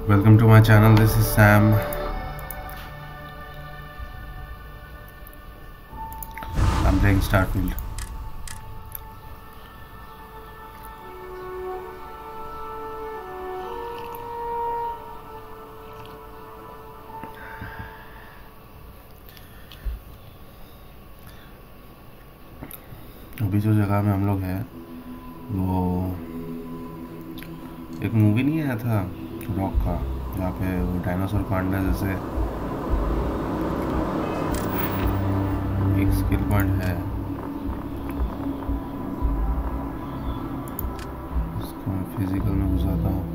Welcome to my channel. This is Sam. I'm playing Starfield. अभी जो जगह में हम लोग हैं वो एक मूवी नहीं आया था रॉक का, जहाँ पे वो डायनासोर को अंडा जैसे एक स्किल पॉइंट है, इसको मैं फिजिकल में घुसाता हूँ।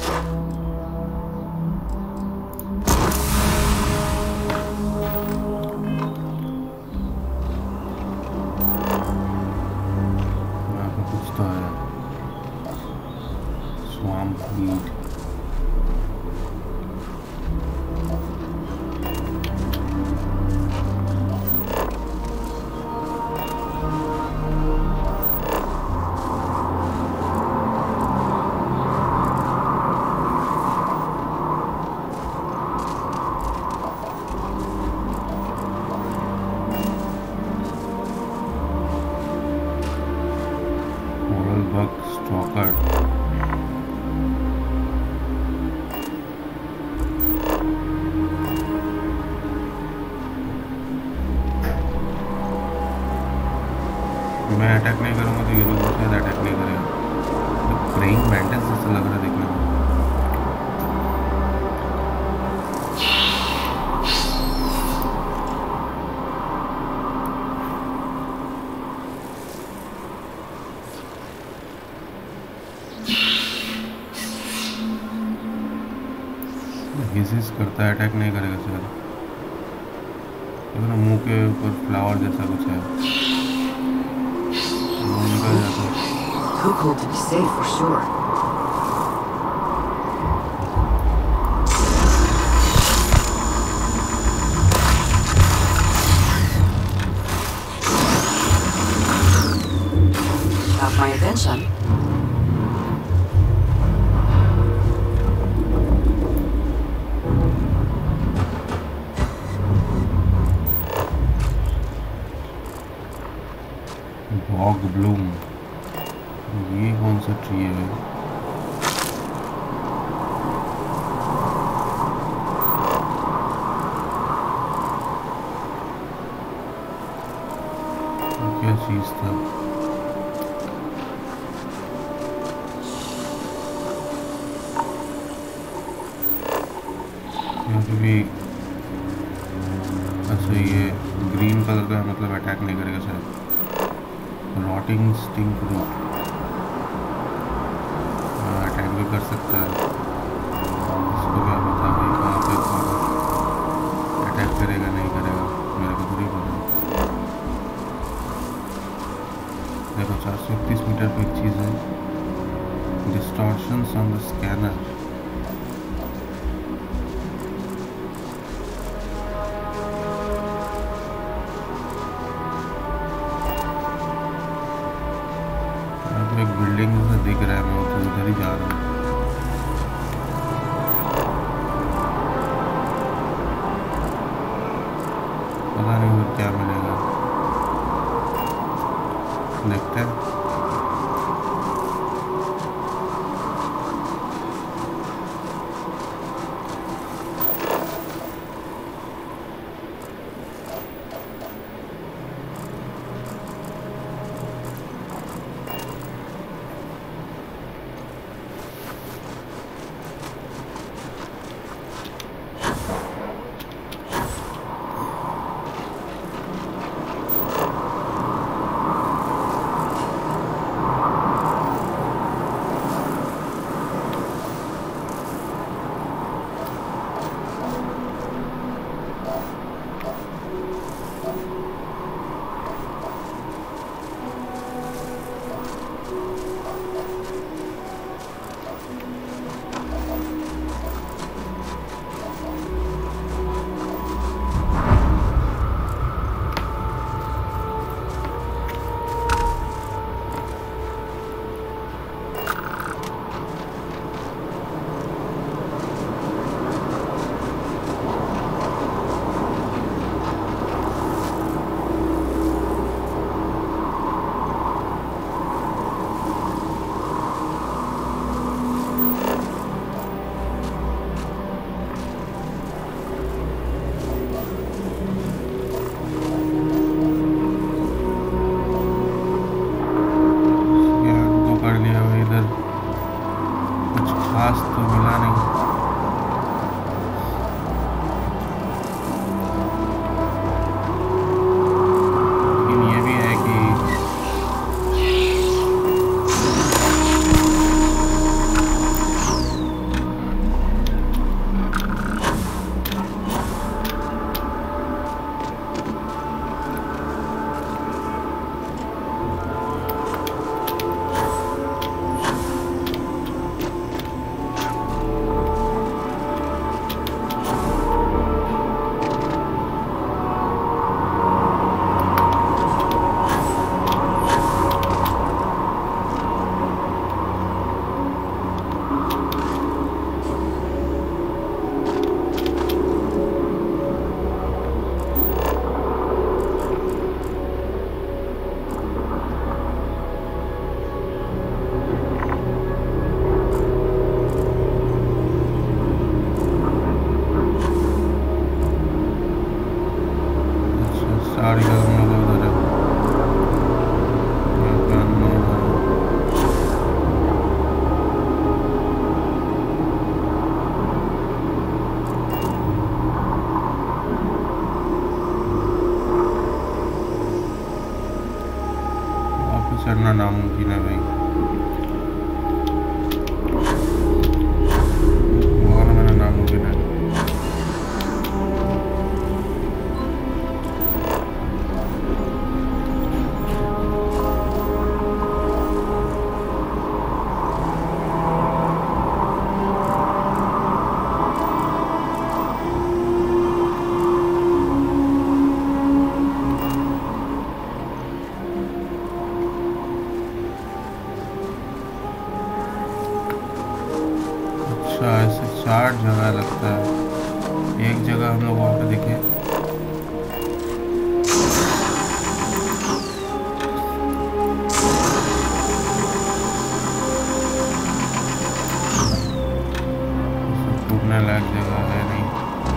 यहाँ पे कुछ तो है, स्वैम्प वीड। Bug stalker. मैं अटैक नहीं करूंगा तो ये लोग शायद अटैक नहीं करेगा। तो प्रेइंग मैंटिस जैसा लग रहा है देखने में। हिसिस करता है, अटैक नहीं करेगा शायद। देखो ना, मुंह के ऊपर फ्लावर जैसा कुछ है, वो निकल जाता है। Too cold to be safe for sure. Got my attention. Bog bloom, ये कौन सा ट्री है? क्या चीज था? यहाँ पे भी अच्छा, ये ग्रीन कलर का है, मतलब अटैक नहीं करेगा शायद। रॉटिंग स्टिंग फ्रूट अटैक भी कर सकता है। इसको क्या पता भाई कहाँ पे अटैक करेगा नहीं करेगा, मेरे को थोड़ी पता। देखो 431 मीटर पे एक चीज़ है, डिस्टॉर्शंस ऑन द स्कैनर। एक बिल्डिंग जैसा दिख रहा है, मैं तो उधर ही जा रहा हूँ। पता नहीं वो क्या मिलेगा, देखते हैं। खास तो मिला नहीं। लेकिन ये भी है कि सारी जगह हम लोग उधर है। यहाँ पे unknown है। वापस चढ़ना नामुमकिन है भाई। वो वाला मेरा नामुमकिन है। अच्छा ऐसे 4 जगह लगता है। एक जगह हम लोग वहाँ पे दिखे। टूटने लायक जगह है नहीं।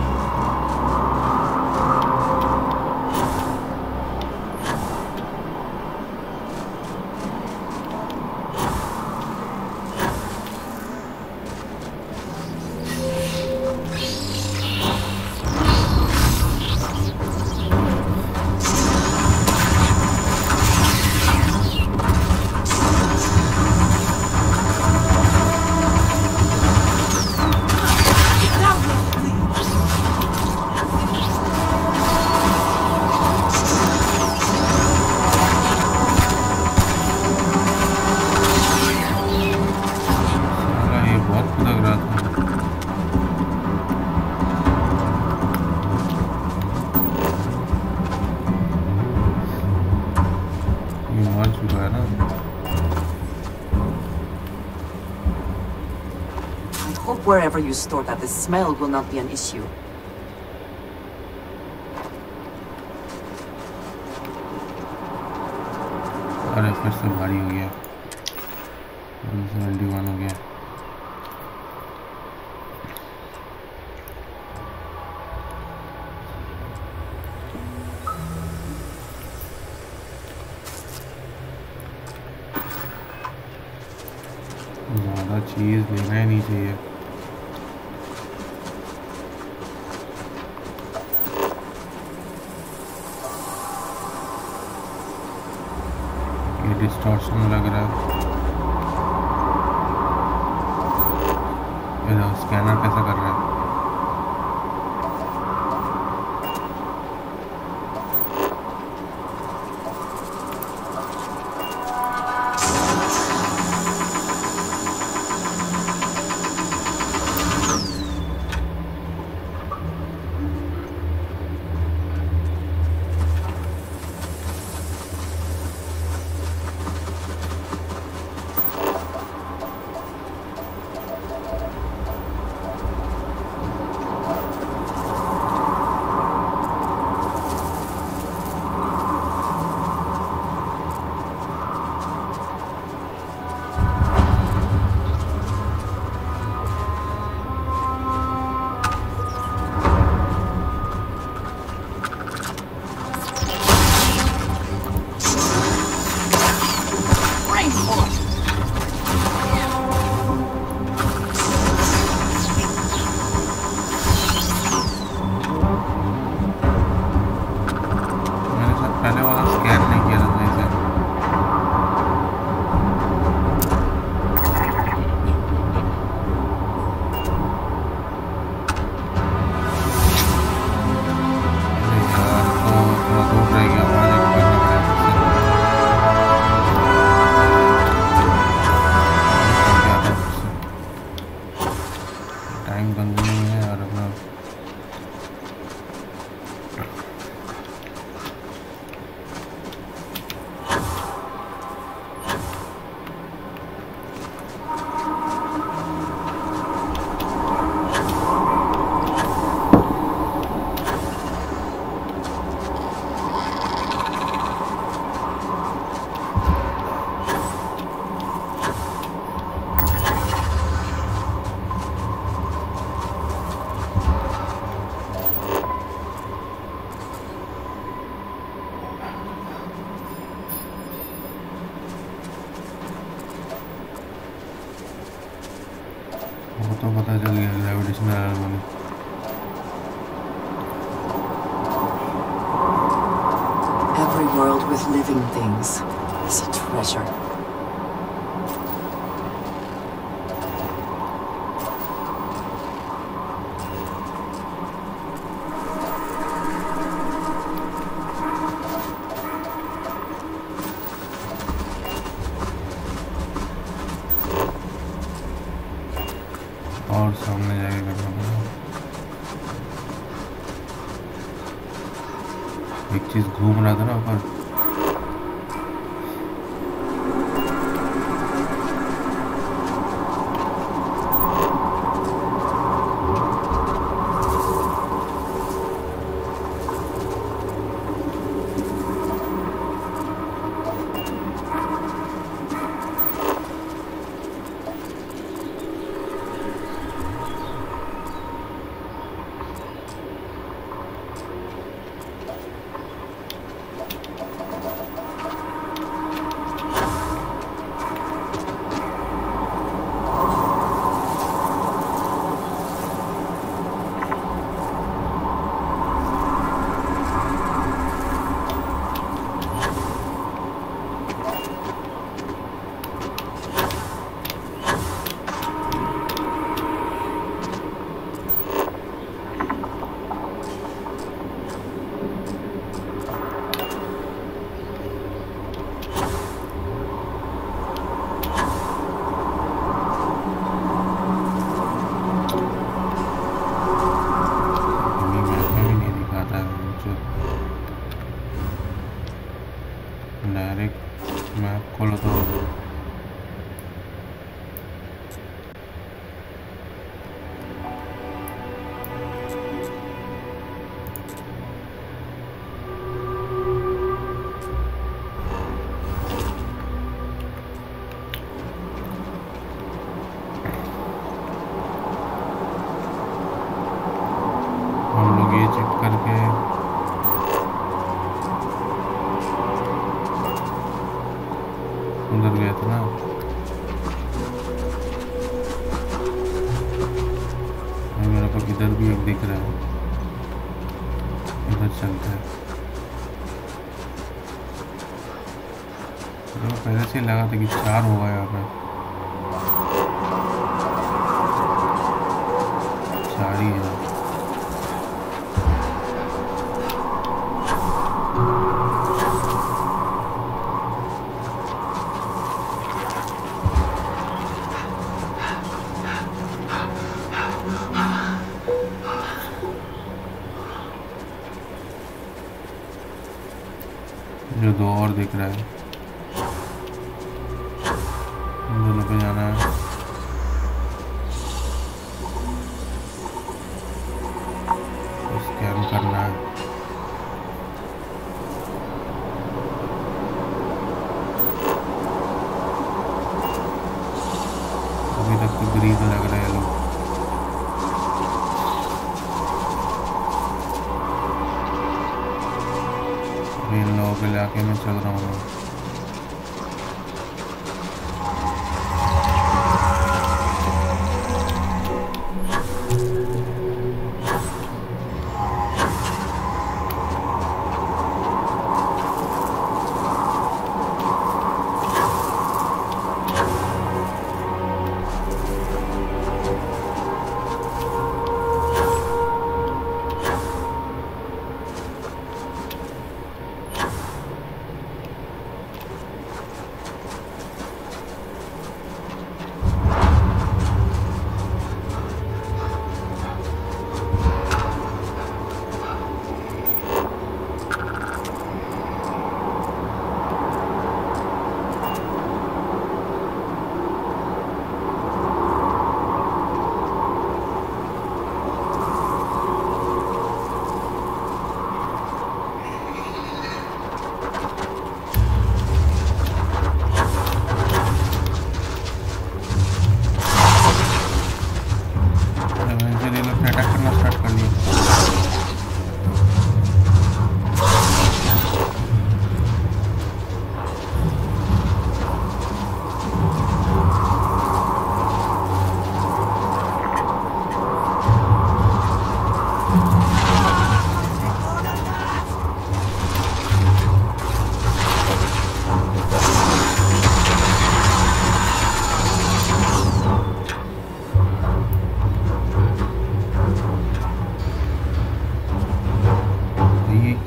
साला ये बहुत लग रहा था। ये मर चुका है ना। Hope wherever you store that the smell will not be an issue. अरे फिर से भारी हो गया। 171 हो गया। ज़्यादा चीज़ लेना ही नहीं चाहिए। ये डिस्टॉर्शन लग रहा है। ये स्कैनर कैसा कर रहा है। टाइम कंज्यूमिंग है और अपना वो तो पता चल गया gravitational harmony. Every world with living things is a treasure. और सामने जाके करना पड़ा। एक चीज घूम रहा था ना ऊपर, डायरेक्ट मैप खोलो तो हम लोग ये चेक करके उधर गया था ना। मेरे को इधर भी एक दिख रहा है, इधर चलता है। तो पहले से लगा था कि 4 होगा यहाँ पे, 4 ही है। जो 2 और दिख रहा है, उन दोनों पे जाना है। स्कैन करना है। अभी तक तो ग्रीन लग रहे हैं लोग। इन लोगों के इलाके में चल रहा हूँ।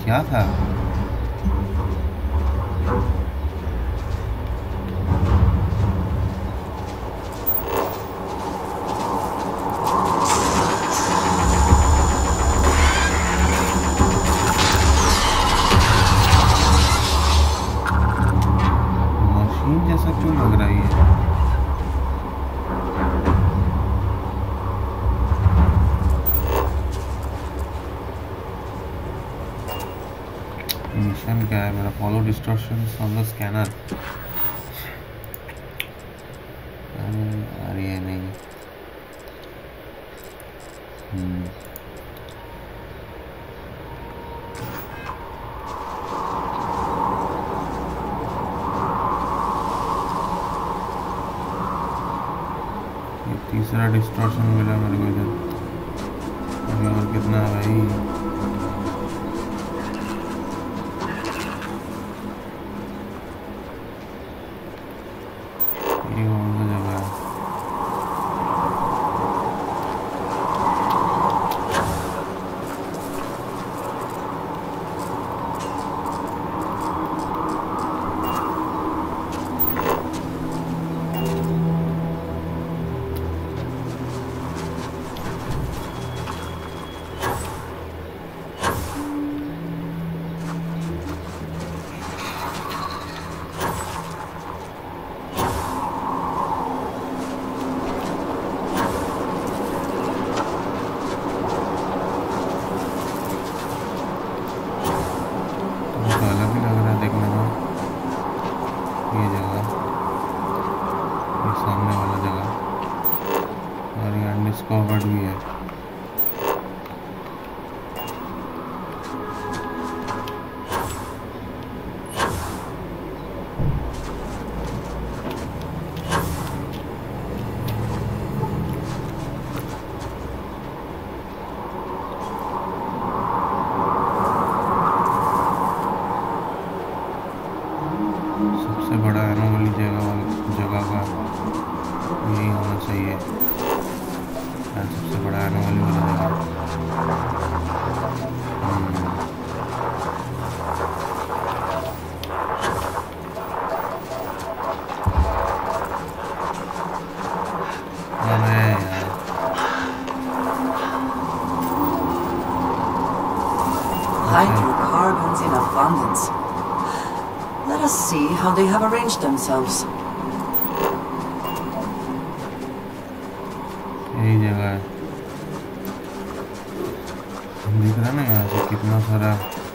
क्या था? मशीन जैसा क्यों लग रहा है ये? मिशन क्या है मेरा? Follow distortions on the scanner. अरे ये नहीं। ये तीसरा डिस्टॉर्शन मिला मेरे को इधर। अभी और कितना है भाई? ये कौन सा जगह है? तो अलग ही लग रहा है देखने में ये जगह, ये सामने वाला जगह। और ये अनडिस्कवर्ड भी है। सबसे बड़ा एनोमली जगह का यही होना चाहिए। सबसे बड़ा एनोमली वाला जगह। अबे यार Hydrocarbons in abundance. Let us see how they have arranged themselves. यही जगह है। दिख रहा ना यहाँ से कितना सारा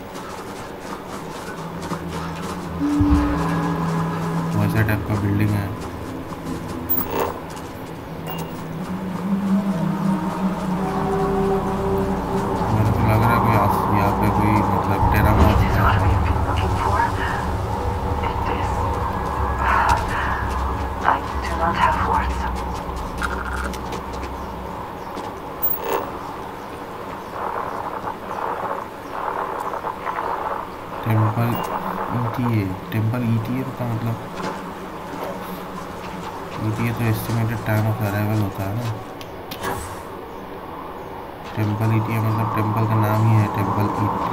वैसा टाइप का बिल्डिंग है। मेरे को लग रहा है कोई यहाँ पे कोई मतलब टेरामॉर्फ है। टेम्पल ETA का मतलब ETA तो एस्टिमेटेड टाइम ऑफ अराइवल होता है ना। टेम्पल ETA मतलब टेम्पल का नाम ही है टेम्पल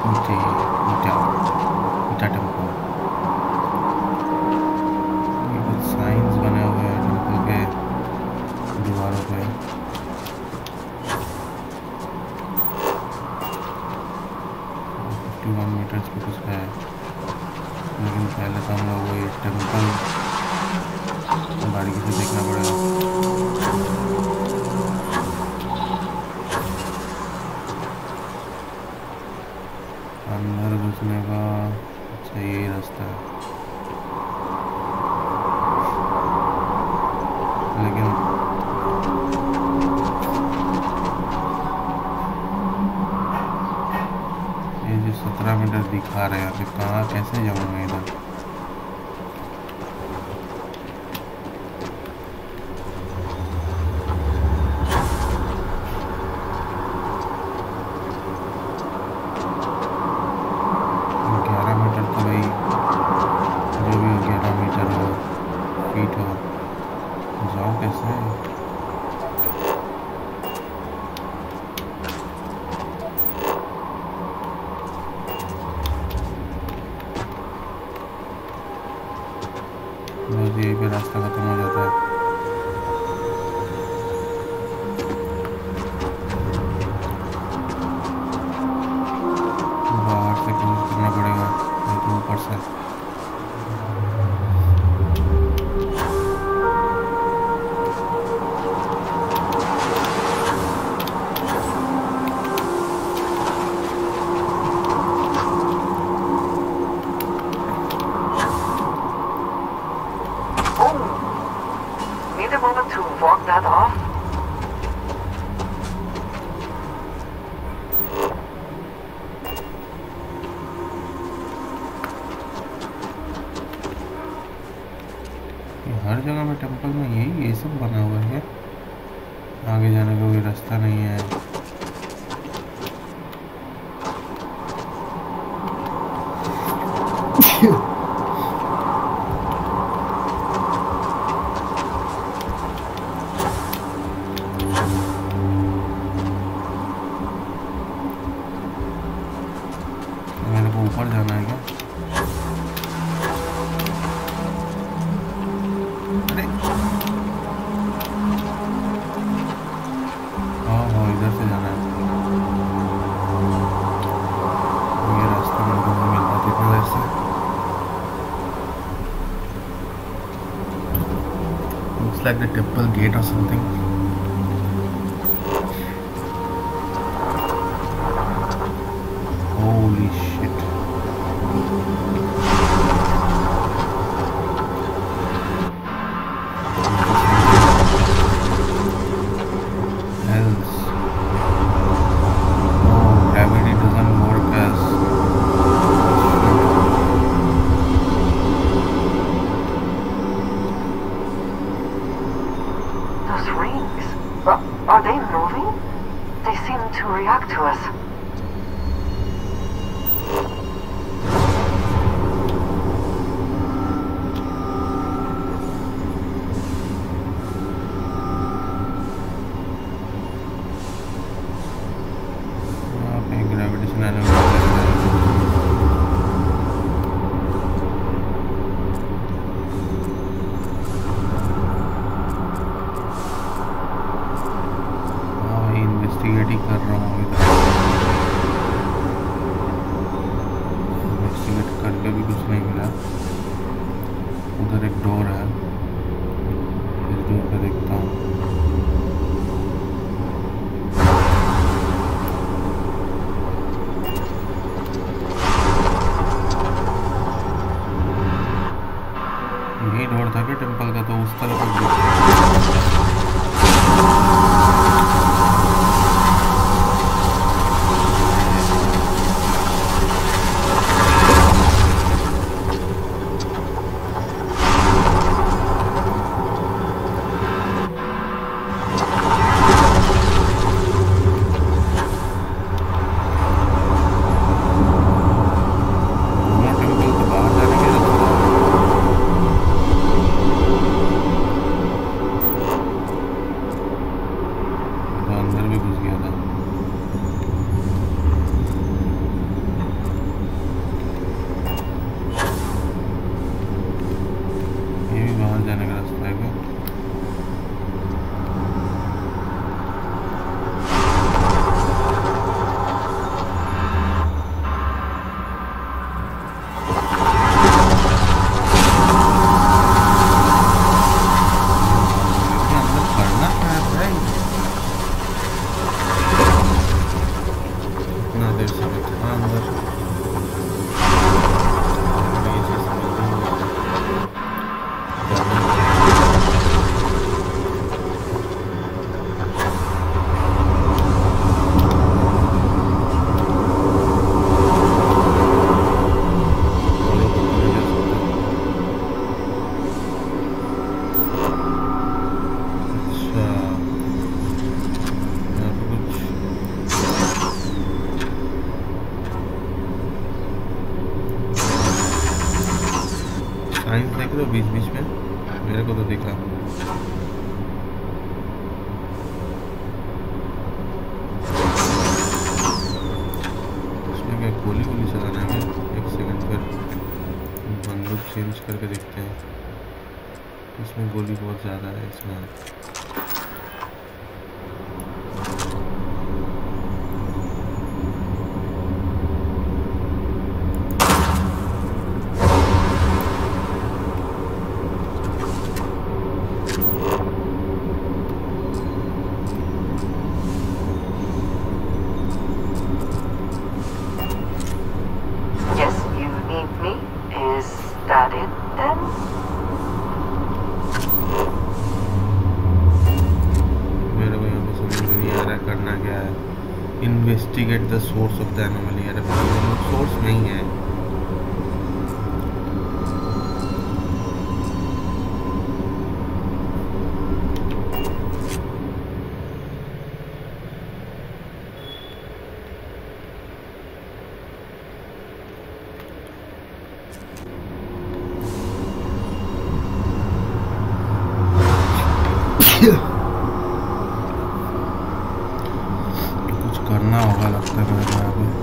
ईटा टेम्पल। ये कुछ साइंस बने हुए हैं टेम्पल के दीवारों पे। 51 मीटर्स पे कुछ है, लेकिन पहले तो हम लोग ये टेम्पल बारीकी से देखना पड़ेगा। अंदर घुसने का अच्छा यही रास्ता है, लेकिन ये जो 17 मीटर दिखा रहे हैं अभी कहाँ कैसे जाऊँगा इधर? टेम्पल में ये सब बना हुआ है। आगे जाने का कोई रास्ता नहीं है। मेरे को ऊपर जाना है क्या? अरे हाँ इधर से जाना है। ये रास्ता मेरे को नहीं मिल रहा था इतनी देर से। Looks like the temple gate or something. Holy shit. Else. Oh, gravity doesn't work as. Those rings. Are they moving? They seem to react to us. Gravitation element लग रहा है। हाँ इन्वेस्टिगेट ही कर रहा हूँ इधर। इन्वेस्टिगेट करके भी कुछ नहीं मिला। उधर एक डोर है, इस डोर पे देखता हूँ। यही डोर था कि टेम्पल का, तो उस तरफ जाने का रास्ता है क्या? अंदर पढ़ना क्या है भाई? इतना देर से बैठा अंदर। साइंस देख रहे हो बीच बीच में? मेरे को तो दिखा। इसमें क्या गोली गोली चलाना है? एक सेकंड फिर बंदूक चेंज करके देखते हैं। इसमें गोली बहुत ज़्यादा है इसमें। Investigate the source of the anomaly. अरे सोर्स नहीं है। कुछ करना होगा लगता है मेरे को यहाँ पे।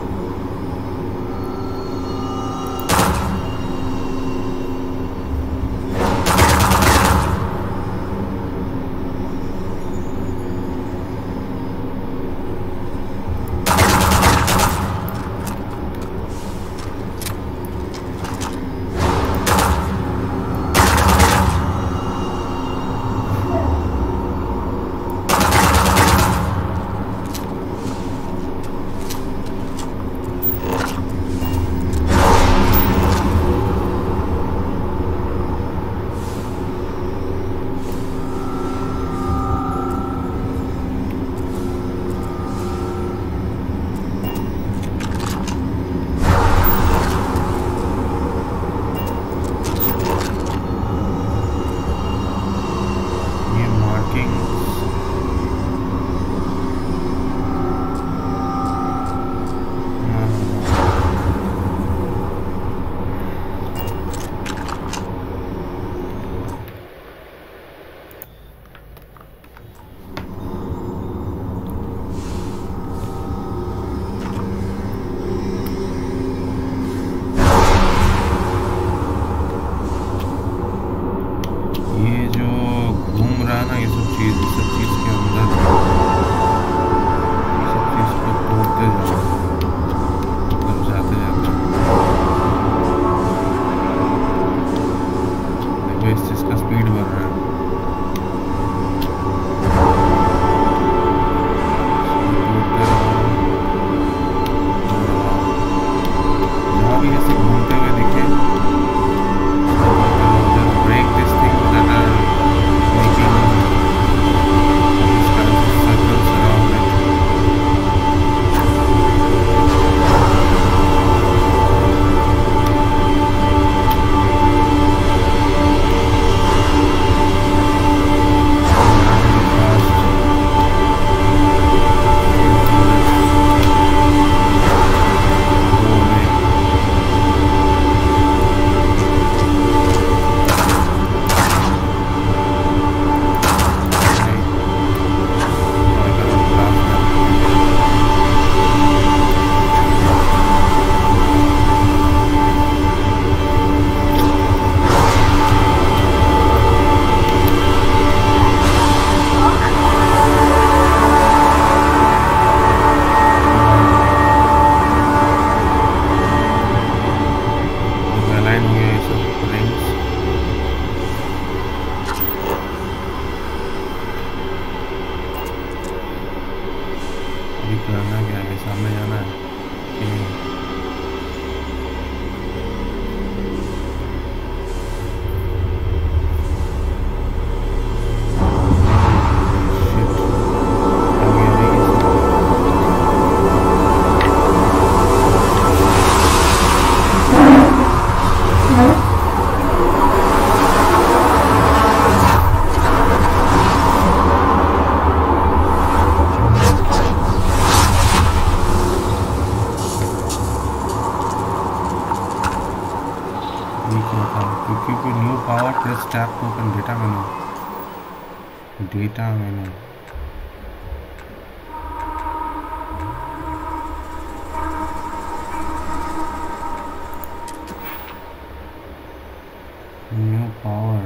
डेटा मेनू न्यू पावर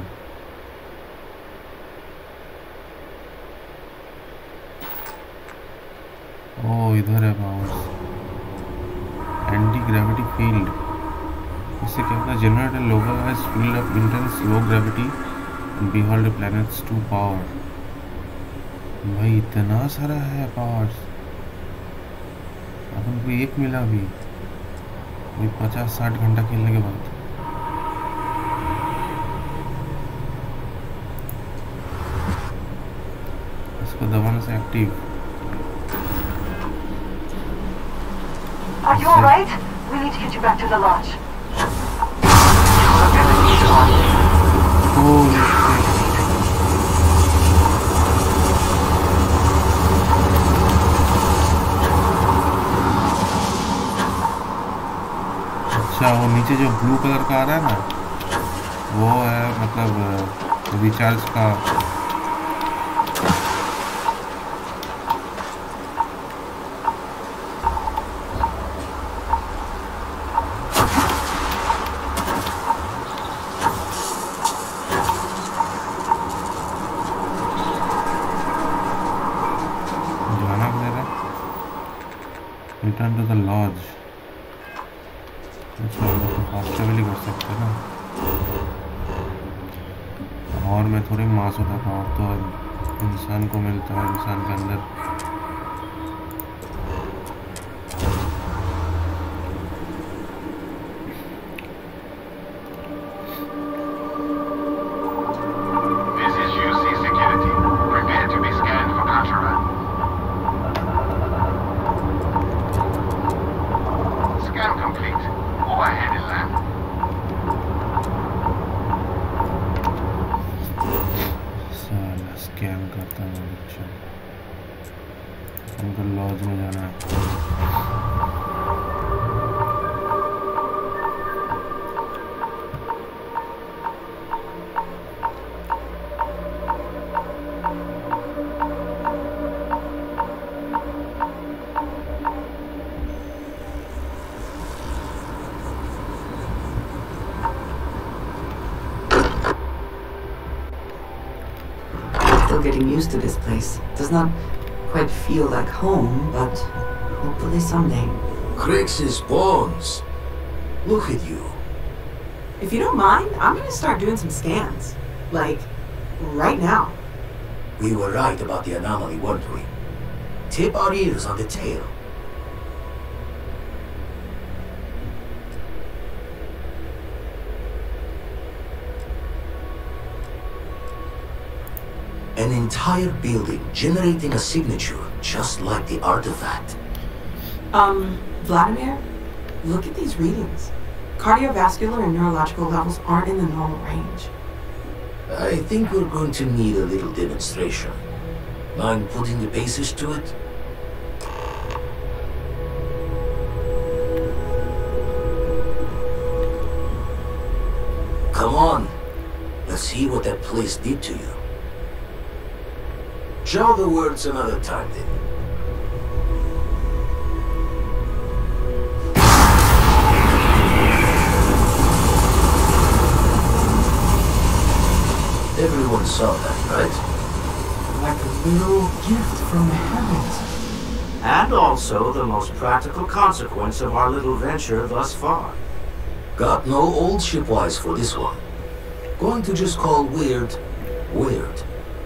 ओ इधर है पावर्स एंटी ग्रेविटी फील्ड इससे क्या होता है generate a localised field of intense low gravity and behold planets to power. भाई इतना सारा है पावर्स अपन को एक मिला भी 50-60 घंटा खेलने के बाद। इसको दबाने से active. Are you alright? We need to get you back to the lodge. अच्छा वो नीचे जो ब्लू कलर का आ रहा है ना वो है मतलब रिचार्ज का Return to the lodge. अच्छा हम लोग तो फास्ट ट्रेवल ही कर सकते हैं ना, और मैं थोड़ी मास होता पावर तो इंसान को मिलता है, इंसान के अंदर। लॉज में जाना है। Still getting used to this place. Does not quite feel like home, but hopefully someday. Crix's bones. Look at you. If you don't mind, I'm gonna start doing some scans. Like, right now. We were right about the anomaly, weren't we? Tip our ears on the tail. An entire building generating a signature just like the artifact. Vladimir, look at these readings. Cardiovascular and neurological levels aren't in the normal range. I think we're going to need a little demonstration. Mind putting the paces to it? Come on. Let's see what that place did to you. Show the words another time, then. Everyone saw that, right? Like a little gift from the heavens. And also the most practical consequence of our little venture thus far. Got no old shipwise for this one. Going to just call weird, weird.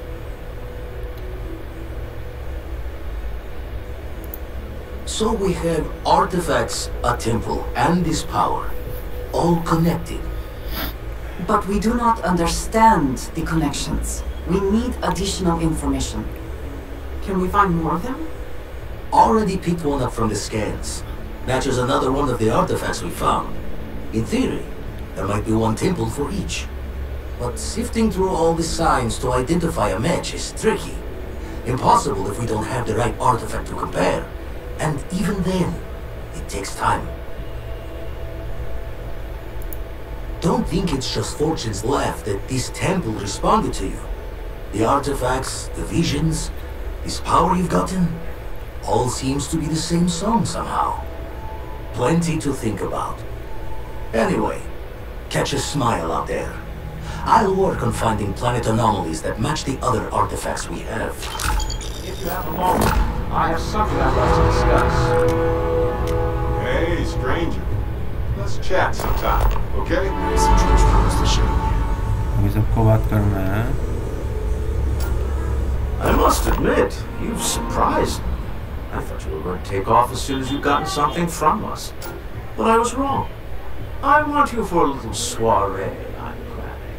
So we have artifacts, a temple, and this power, all connected. But we do not understand the connections. We need additional information. Can we find more of them? Already picked one up from the scans. Matches another one of the artifacts we found. In theory, there might be one temple for each. But sifting through all the signs to identify a match is tricky. Impossible if we don't have the right artifact to compare. And even then, it takes time. Don't think it's just Fortune's laugh that this temple responded to you. The artifacts, the visions, this power you've gotten, all seems to be the same song somehow. Plenty to think about. Anyway, catch a smile out there. I'll work on finding planet anomalies that match the other artifacts we have. If you have a moment, I have something I'd like to discuss. Hey, stranger. Let's chat sometime, okay? अभी सबको बात करना है। I must admit, you've surprised me. I thought you were going to take off as soon as you'd gotten something from us. But I was wrong. I want you for a little soiree I'm planning.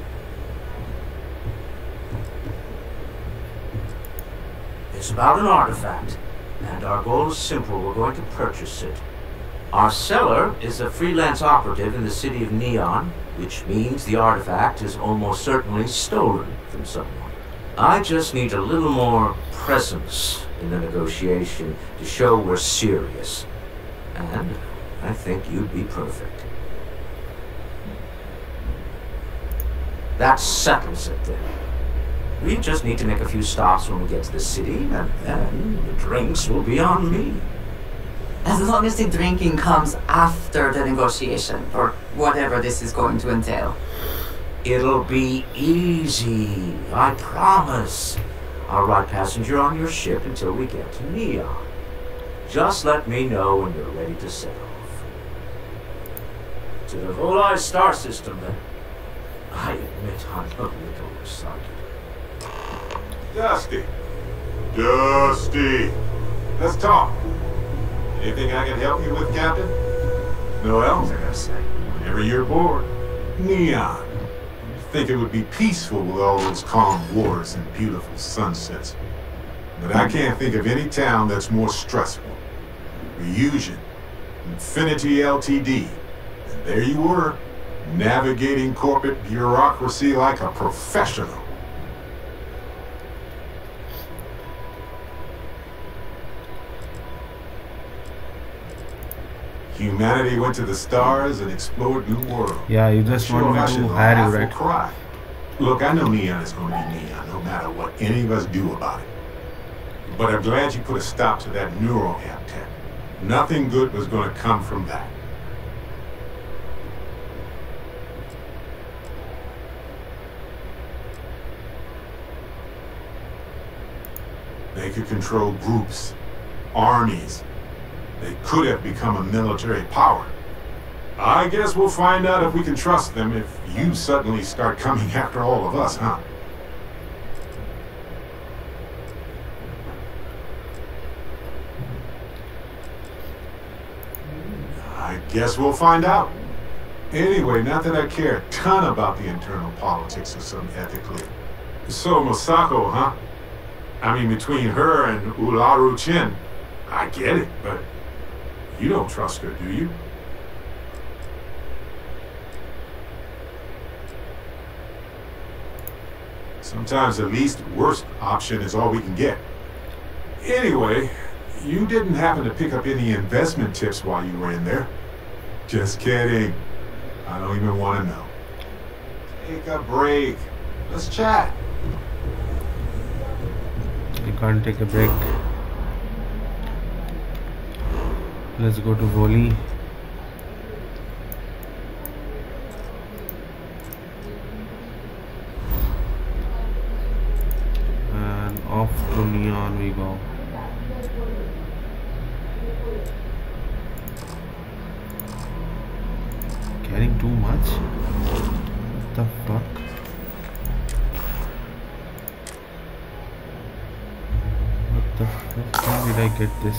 It's about an artifact, and our goal is simple. We're going to purchase it. Our seller is a freelance operative in the city of Neon, which means the artifact is almost certainly stolen from someone. I just need a little more presence in the negotiation to show we're serious. And I think you'd be perfect. That settles it then. We just need to make a few stops when we get to the city, and then the drinks will be on me. As long as the drinking comes after the negotiation, or whatever this is going to entail. It'll be easy, I promise. I'll ride passenger on your ship until we get to Neon. Just let me know when you're ready to set off. To the Volai star system, then. I admit I'm a little excited. Dusty. Dusty. Let's talk. Anything I can help you with, Captain? No else? What did I say? Whenever you're bored. Neon. You'd think it would be peaceful with all those calm wharves and beautiful sunsets. But I can't think of any town that's more stressful. Reusion. Infinity Ltd. And there you were, navigating corporate bureaucracy like a professional. Humanity went to the stars and explored new worlds. Yeah, you just Sure, want I me should to laugh hire you, or right? cry. Look, I know Neon is going to be Neon, no matter what any of us do about it. But I'm glad you put a stop to that neuroamp tech. Nothing good was going to come from that. They could control groups, armies. They could have become a military power. I guess we'll find out if we can trust them if you suddenly start coming after all of us, huh? I guess we'll find out. Anyway, not that I care a ton about the internal politics of some ethically. So, Masako, huh? I mean, between her and Ularu Chin, I get it, but you don't trust her, do you? Sometimes the least worst option is all we can get. Anyway, you didn't happen to pick up any investment tips while you were in there? Just kidding. I don't even want to know. Take a break. Let's chat. You can't take a break. Let's go to Voli. And off to Neon we go. Carrying too much? What the fuck? What the fuck? How did I get this?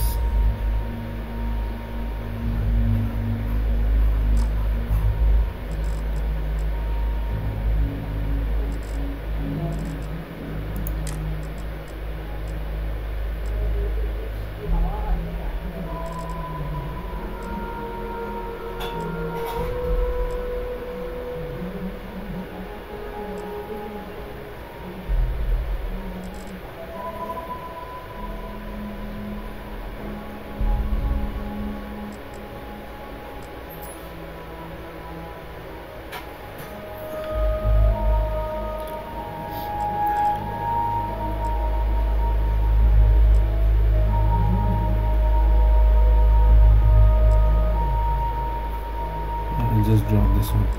I'll just drop this one.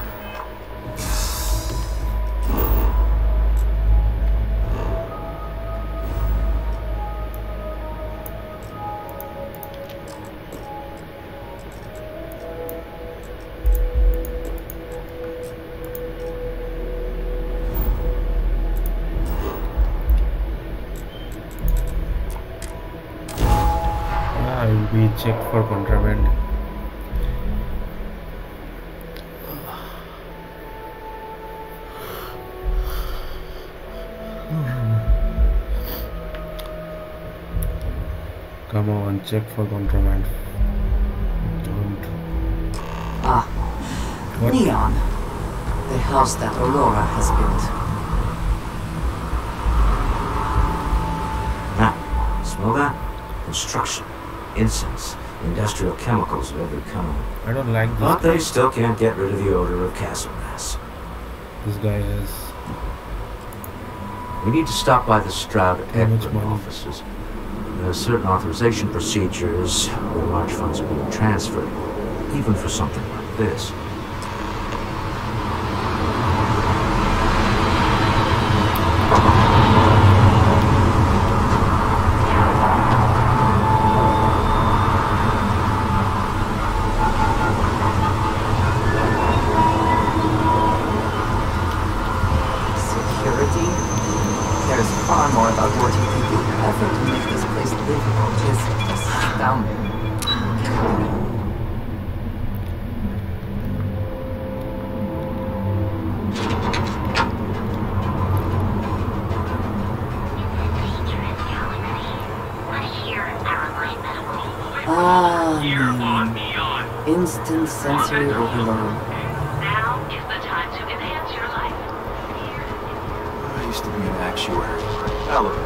I will be checked for contraband. Come on, check for contraband. Don't. Ah, What? Neon. The house that Aurora has built. Ah, smell that? Construction, incense, industrial chemicals of every kind. I don't like But this. they still can't get rid of the odor of castle mass. This guy is. We need to stop by the Stroud How much Equipment money? offices. There are certain authorization procedures where large funds are being transferred, even for something like this. Astounding. Instant sensory overload. Now is the time to enhance your life. I used to be an actuary. Elevator.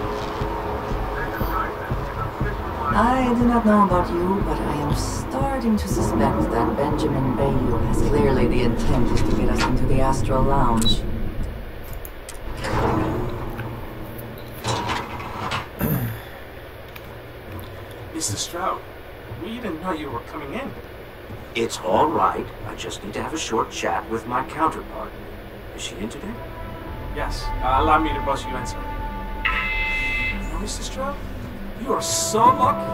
I do not know about you, but I am starting to suspect that Benjamin Bayou has clearly the intent to get us into the Astral Lounge. Mr. Stroud, we didn't know you were coming in. It's all right. I just need to have a short chat with my counterpart. Is she in today? Yes, allow me to bust you in, sir. You know, Mr. Stroud, you are so lucky.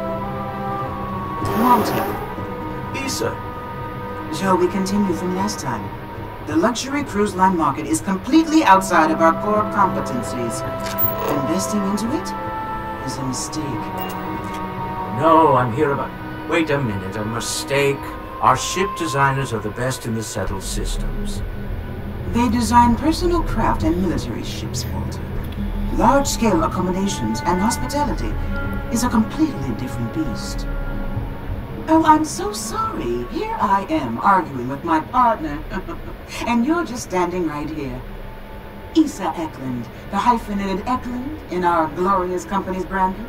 Walter, Issa. shall we continue from last time? The luxury cruise line market is completely outside of our core competencies. Investing into it is a mistake. No, I'm here about... Wait a minute, a mistake. Our ship designers are the best in the settled systems. They design personal craft and military ships, Walter. Large-scale accommodations and hospitality is a completely different beast. Oh, I'm so sorry. Here I am arguing with my partner. And you're just standing right here. Issa Eklund, the hyphenated Eklund in our glorious company's branding.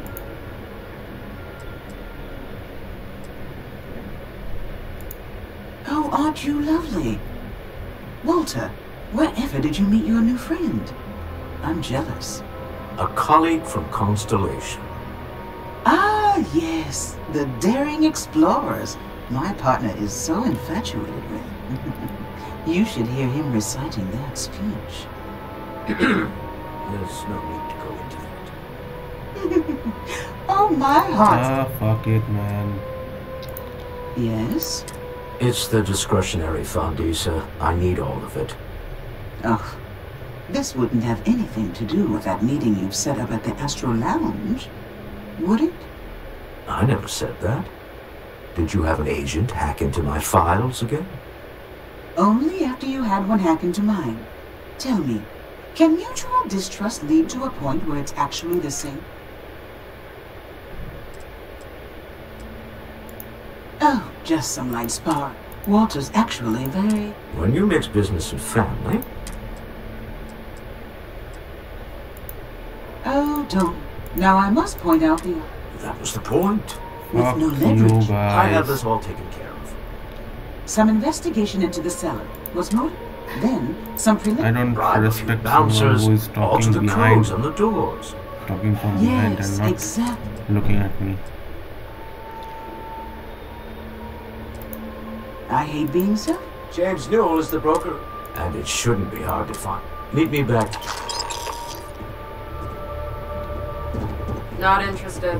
Oh, aren't you lovely? Walter, wherever did you meet your new friend? I'm jealous. A colleague from Constellation. Ah, yes, the daring explorers. My partner is so infatuated with. You should hear him reciting that speech. There's no need to go into that. Oh, my heart. Ah, fuck it, man. Yes? It's the discretionary fund, Issa. I need all of it. Oh, this wouldn't have anything to do with that meeting you've set up at the Astral Lounge, would it? I never said that. Did you have an agent hack into my files again? Only after you had one hack into mine. Tell me, can mutual distrust lead to a point where it's actually the same? Oh, just some light spar. Walter's actually very... When you mix business and family... Oh, don't. Now I must point out the... That was the point. With Fuck no you leverage. I have guys. this all taken care of. Some investigation into the cellar was motive. Then, some I preliminary... don't Bribe a few respect someone bouncers, who is all to talking the behind, crews on the doors. talking from behind Yes, and not exactly. looking at me. I hate being so. James Newell is the broker. And it shouldn't be hard to find. Meet me back. Not interested.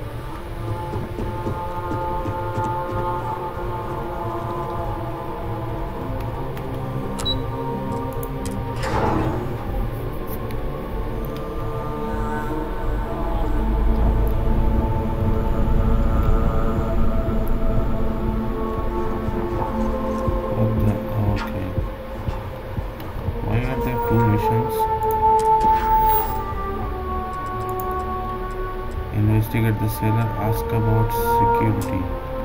Okay. Why are there two missions? Investigate the cellar, ask about security.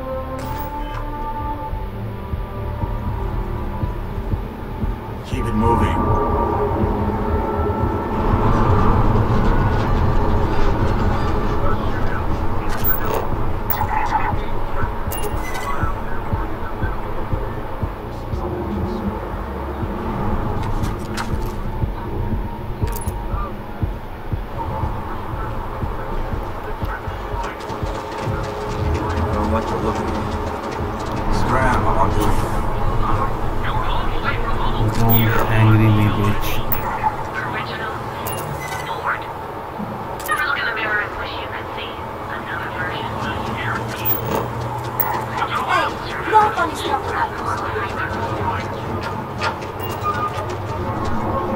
Keep it moving. I don't like the look of it. Scram, I'm on duty. Don't angry me, bitch. Original. Ford. Never look in the mirror and wish you could see another version of you. Hey, no funny stuff.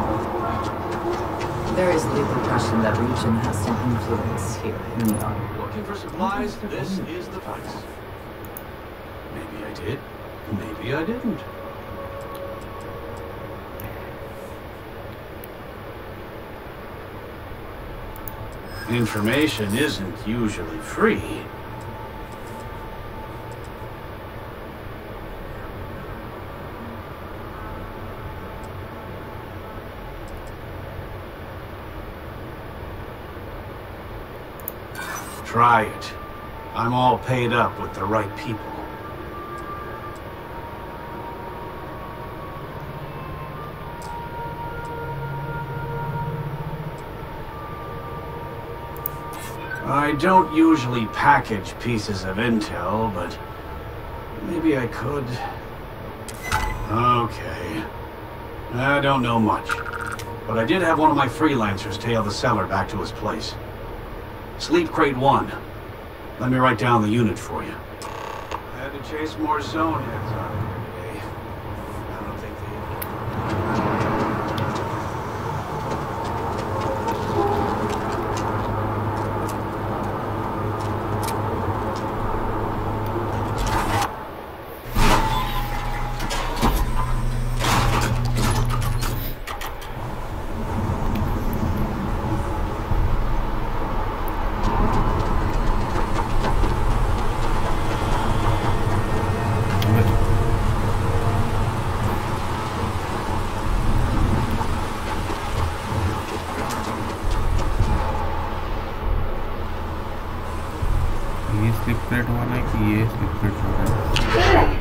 There is little question that region has some influence here in the Army. looking for supplies, this is the place. Maybe I did. Maybe I didn't. Information isn't usually free. Try it. I'm all paid up with the right people. I don't usually package pieces of intel, but maybe I could. Okay. I don't know much, but I did have one of my freelancers tail the seller back to his place. Sleep Crate 1. Let me write down the unit for you. I had to chase more zone heads out here today. I don't think ये slip crate वाला है कि ये slip crate वाला है?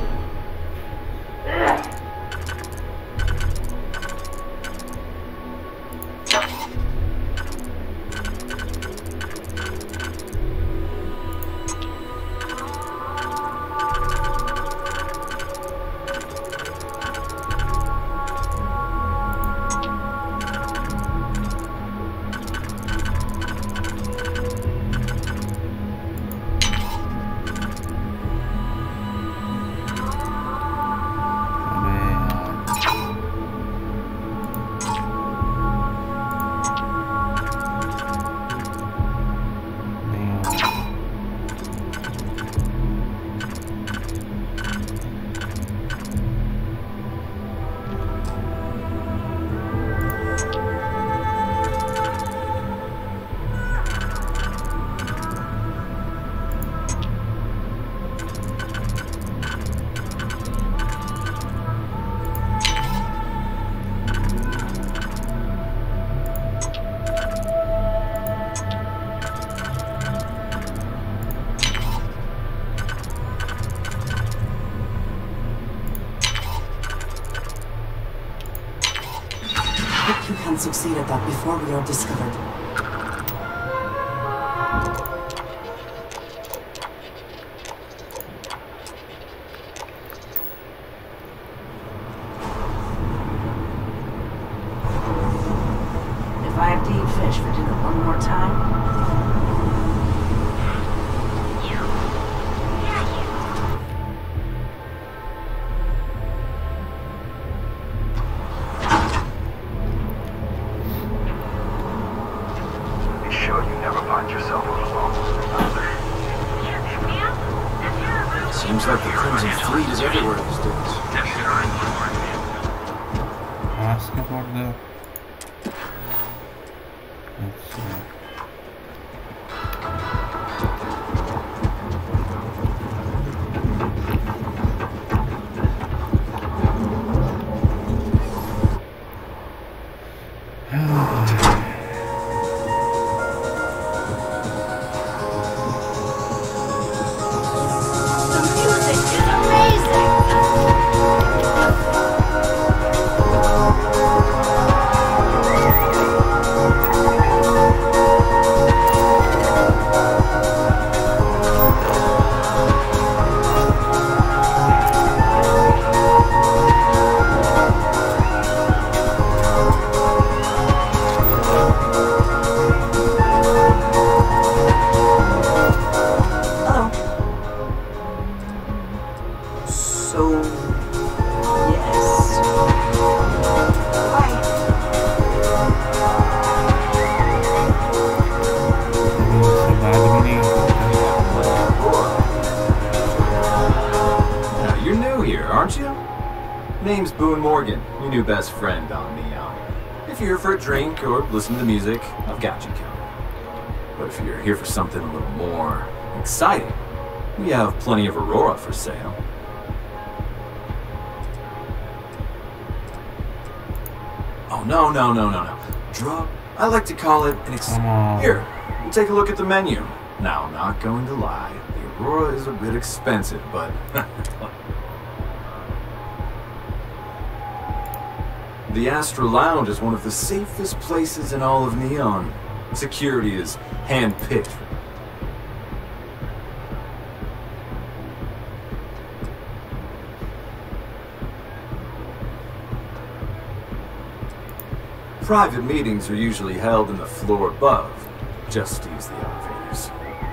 You can succeed at that before we are discovered. If I have to eat fish for dinner one more time, seems like the Crimson Fleet is everywhere these days. Ask about the... Let's see. Amazing! Name's Boone Morgan, your new best friend on Neon. If you're here for a drink or listen to music, I've got you covered. But if you're here for something a little more exciting, we have plenty of Aurora for sale. Oh, no. I like to call it an Here, take a look at the menu. Now, I'm not going to lie. The Aurora is a bit expensive, but... The Astra Lounge is one of the safest places in all of Neon. Security is hand-picked. Private meetings are usually held in the floor above. Just use the elevators.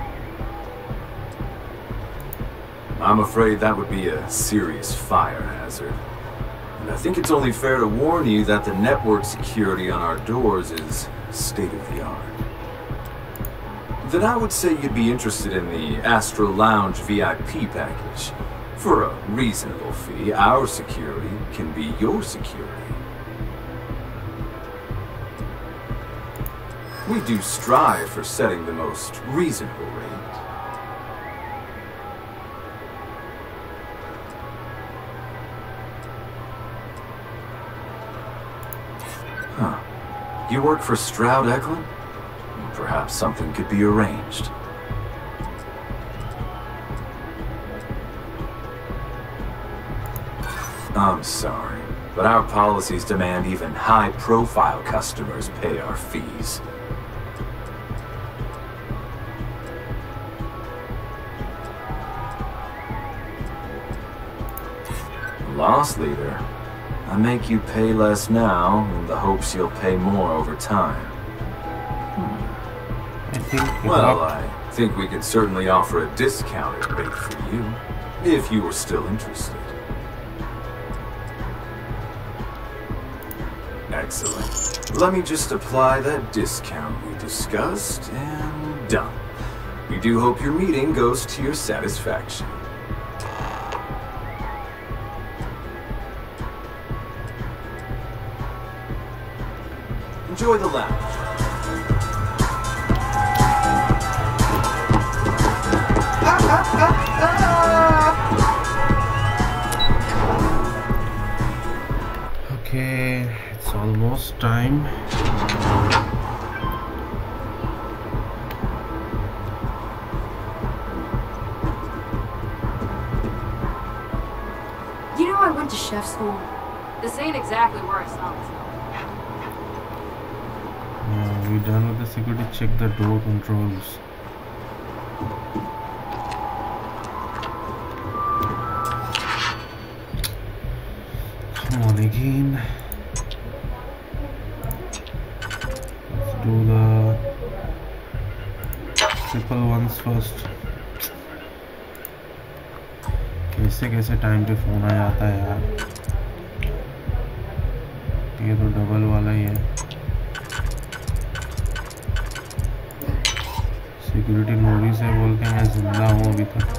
I'm afraid that would be a serious fire hazard. And I think it's only fair to warn you that the network security on our doors is state-of-the-art. Then I would say you'd be interested in the Astra Lounge VIP package. For a reasonable fee, our security can be your security. We do strive for setting the most reasonable rate. Huh. You work for Stroud Eklund? Perhaps something could be arranged. I'm sorry, but our policies demand even high-profile customers pay our fees. Loss leader. I make you pay less now in the hopes you'll pay more over time. I think we could certainly offer a discounted rate for you, if you were still interested. Excellent. Let me just apply that discount we discussed, and done. We do hope your meeting goes to your satisfaction. Enjoy the lounge. Okay, it's almost time. You know, I went to chef school. This ain't exactly where I saw myself. We done with the security check, the door controls. Come on again. Let's do the triple ones first. कैसे time पे phone आ जाता है यार. ये तो double वाला ही है. सिक्योरिटी नोटिस है बोल के मैं जिंदा हूँ अभी तक.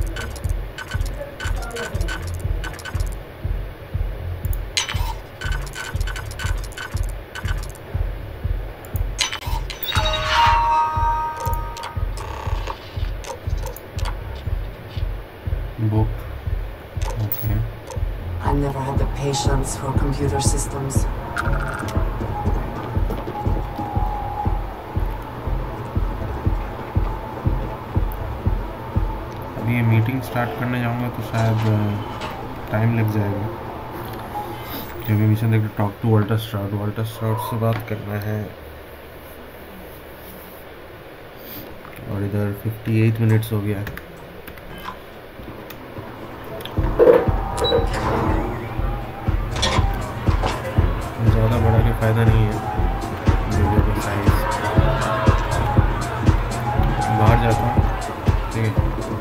Book. Okay. I never had the patience for computer systems. ये मीटिंग स्टार्ट करने जाऊंगा तो शायद टाइम लग जाएगा क्योंकि मिशन देखते टॉक टू वाल्टर स्ट्राउड से बात करना है और इधर 58 मिनट्स हो गया है. ज़्यादा बड़ा के फ़ायदा नहीं है वीडियो का साइज. बाहर जाता हूँ. ठीक है.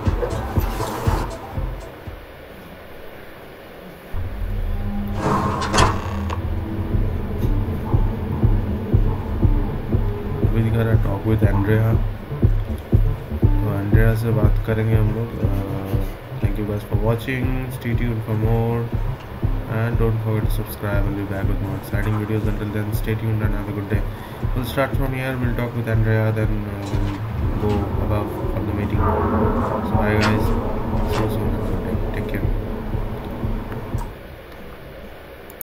Talk with Andrea. तो एंड्रिया से बात करेंगे हम लोग. Thank you guys for watching. Stay tuned for more. and don't forget to subscribe. I'll be back with more exciting videos. Until then, stay tuned and have a good day. We'll start from here. We'll talk with Andrea, then we'll go above for the meeting. So bye guys.